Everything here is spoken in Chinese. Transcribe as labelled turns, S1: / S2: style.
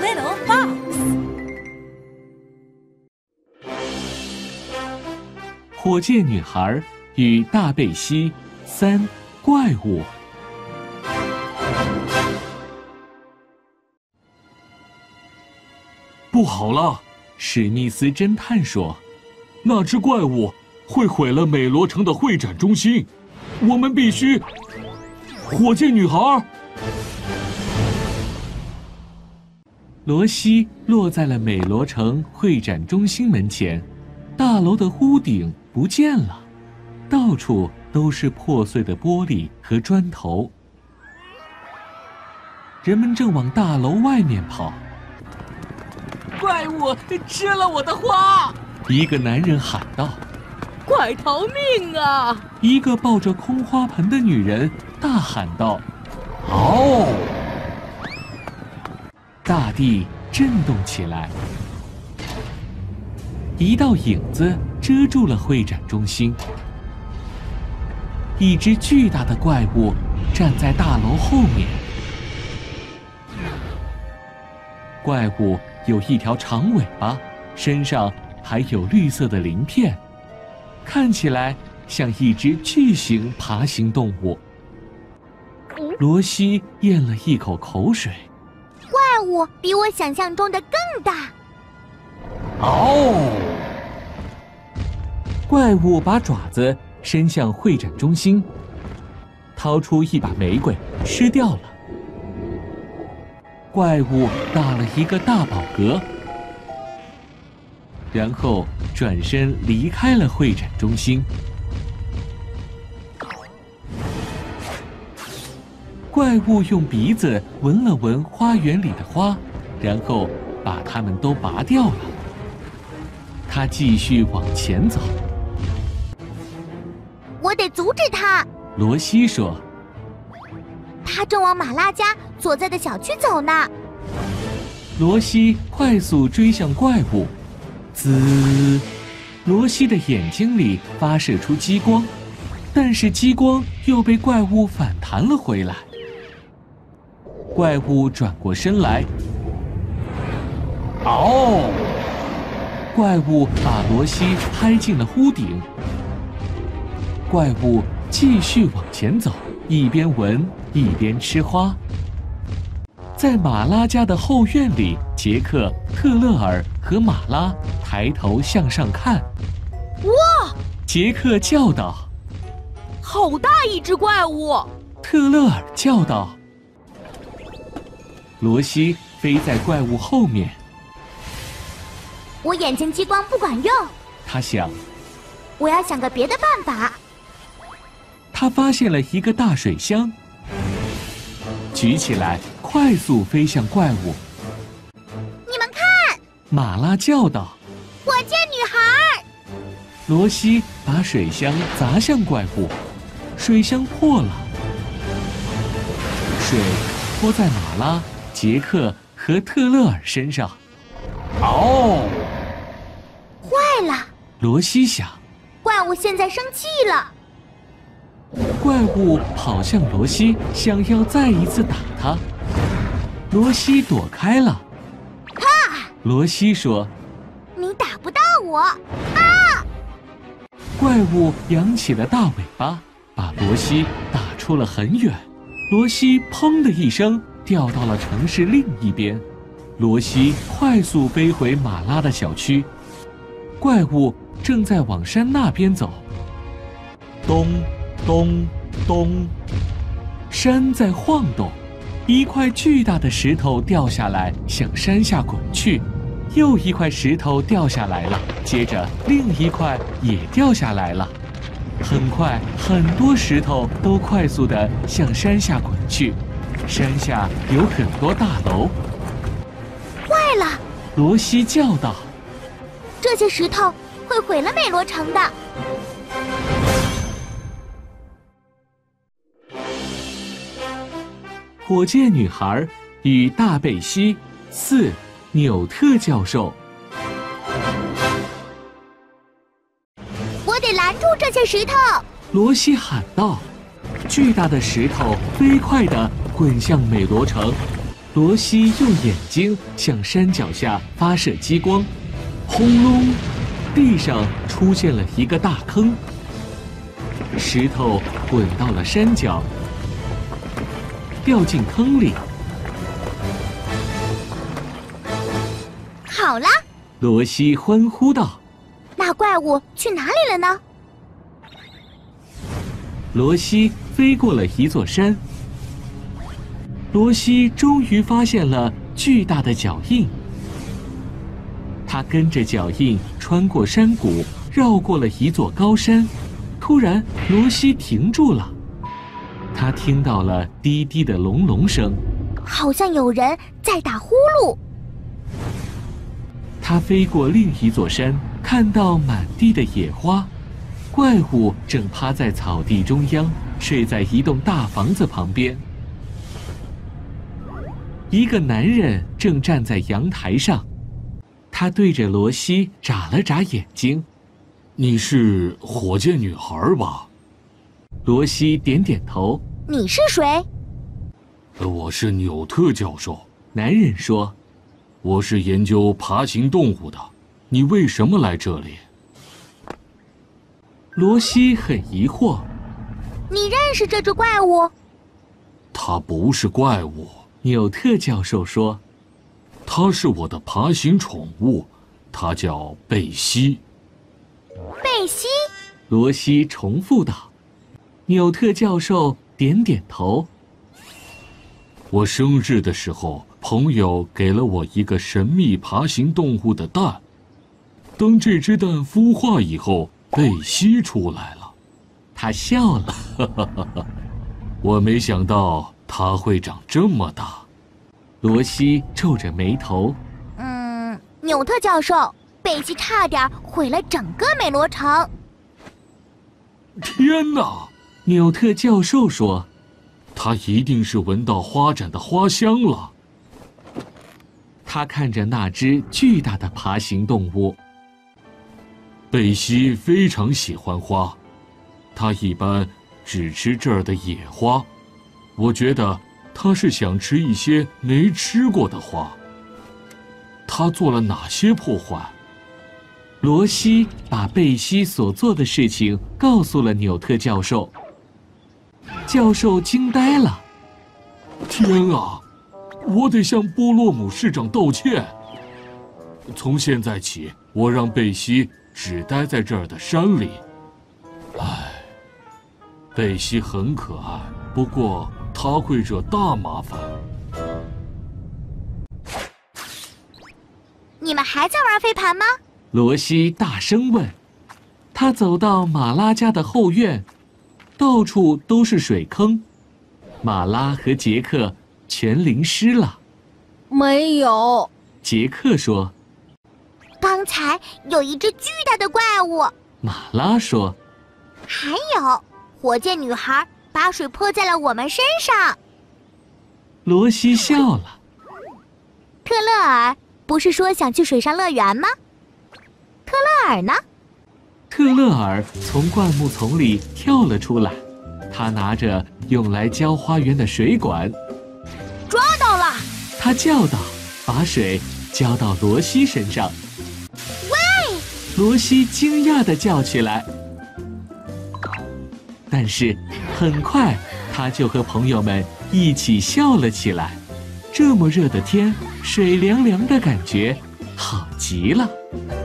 S1: little fox.
S2: 火箭女孩与大贝西3怪物。不好了，史密斯侦探说，那只怪物会毁了美罗城的会展中心，我们必须。火箭女孩。罗西落在了美罗城会展中心门前，大楼的屋顶不见了，到处都是破碎的玻璃和砖头。人们正往大楼外面跑。
S3: 怪物吃了我的花！
S2: 一个男人喊道。
S3: 快逃命啊！
S2: 一个抱着空花盆的女人大喊道。嗷！大地震动起来，一道影子遮住了会展中心。一只巨大的怪物站在大楼后面。怪物有一条长尾巴，身上还有绿色的鳞片，看起来像一只巨型爬行动物。罗西咽了一口口水。
S4: 怪物比我想象中的更大。
S2: 嗷！怪物把爪子伸向会展中心，掏出一把玫瑰，吃掉了。怪物打了一个大饱嗝，然后转身离开了会展中心。怪物用鼻子闻了闻花园里的花，然后把它们都拔掉了。他继续往前走。
S4: 我得阻止他，
S2: 罗西说。
S4: 他正往马拉家所在的小区走呢。
S2: 罗西快速追向怪物，滋！罗西的眼睛里发射出激光，但是激光又被怪物反弹了回来。怪物转过身来，嗷！怪物把罗西拍进了屋顶。怪物继续往前走，一边闻一边吃花。在马拉家的后院里，杰克、特勒尔和马拉抬头向上看。
S3: 哇！
S2: 杰克叫道：“
S3: 好大一只怪物！”
S2: 特勒尔叫道。罗西飞在怪物后面。
S4: 我眼睛激光不管用，
S2: 他想，
S4: 我要想个别的办法。
S2: 他发现了一个大水箱，举起来，快速飞向怪物。
S4: 你们看！
S2: 马拉叫道：“
S4: 火箭女孩！”
S2: 罗西把水箱砸向怪物，水箱破了，水泼在马拉、杰克和特勒尔身上。嗷！
S4: 坏了！
S2: 罗西想，
S4: 怪物现在生气了。
S2: 怪物跑向罗西，想要再一次打他。罗西躲开了。
S4: 哈！
S2: 罗西说：“
S4: 你打不到我！”啊！
S2: 怪物扬起了大尾巴，把罗西打出了很远。罗西砰的一声掉到了城市另一边。罗西快速飞回马拉的小区。怪物正在往山那边走。咚咚咚，山在晃动，一块巨大的石头掉下来，向山下滚去。又一块石头掉下来了，接着另一块也掉下来了。很快，很多石头都快速地向山下滚去。山下有很多大楼。
S4: 坏了！
S2: 罗西叫道：“
S4: 这些石头会毁了美罗城的。”
S2: 火箭女孩与大贝西4，纽特教授。
S4: 我得拦住这些石头！
S2: 罗西喊道。巨大的石头飞快地滚向美罗城。 罗西用眼睛向山脚下发射激光，轰隆，地上出现了一个大坑，石头滚到了山脚，掉进坑里。
S4: 好了，
S2: 罗西欢呼道：“
S4: 那怪物去哪里了呢？”
S2: 罗西飞过了一座山，罗西终于发现了巨大的脚印。他跟着脚印穿过山谷，绕过了一座高山。突然，罗西停住了，他听到了低低的隆隆声，
S4: 好像有人在打呼噜。
S2: 他飞过另一座山，看到满地的野花，怪物正趴在草地中央，睡在一栋大房子旁边。一个男人正站在阳台上，他对着罗西眨了眨眼睛。
S1: 你是火箭女孩吧？
S2: 罗西点点头。
S4: 你是谁？
S1: 我是纽特教授。
S2: 男人说。
S1: 我是研究爬行动物的，你为什么来这里？
S2: 罗西很疑惑。
S4: 你认识这只怪物？
S1: 它不是怪物，
S2: 纽特教授说。
S1: 它是我的爬行宠物，它叫贝西。
S4: 贝西？
S2: 罗西重复道。纽特教授点点头。
S1: 我生日的时候，朋友给了我一个神秘爬行动物的蛋。等这只蛋孵化以后，贝西出来了。
S2: 他笑了。
S1: 我没想到它会长这么大。
S2: 罗西皱着眉头。
S4: 纽特教授，贝西差点毁了整个美罗城。
S1: 天哪！
S2: 纽特教授说。
S1: 他一定是闻到花展的花香了。
S2: 他看着那只巨大的爬行动物。
S1: 贝西非常喜欢花，他一般只吃这儿的野花。我觉得他是想吃一些没吃过的花。他做了哪些破坏？
S2: 罗西把贝西所做的事情告诉了纽特教授。教授惊呆了。
S1: 天啊，我得向波洛姆市长道歉。从现在起，我让贝西只待在这儿的山里。唉，贝西很可爱，不过他会惹大麻烦。
S4: 你们还在玩飞盘吗？
S2: 罗西大声问。他走到马拉家的后院，到处都是水坑，马拉和杰克全淋湿了。
S5: 没有，
S2: 杰克说。
S4: 刚才有一只巨大的怪物。
S2: 马拉说。
S4: 还有，火箭女孩把水泼在了我们身上。
S2: 罗西笑了。
S4: 特勒尔不是说想去水上乐园吗？特勒尔呢？
S2: 特勒尔从灌木丛里跳了出来，他拿着用来浇花园的水管。
S4: 抓到了！
S2: 他叫道，把水浇到罗西身上。
S4: 喂！
S2: 罗西惊讶地叫起来。但是很快，他就和朋友们一起笑了起来。这么热的天，水凉凉的感觉，好极了。